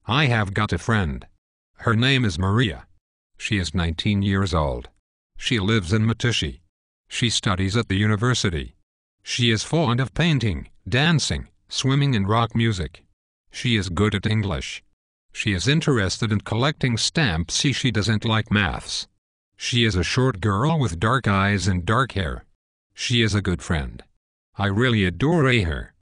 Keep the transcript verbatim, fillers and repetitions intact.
I have got a friend. Her name is Maria. She is nineteen years old. She lives in Matushi. She studies at the university. She is fond of painting, dancing, swimming and rock music. She is good at English. She is interested in collecting stamps. See, she doesn't like maths. She is a short girl with dark eyes and dark hair. She is a good friend. I really adore her.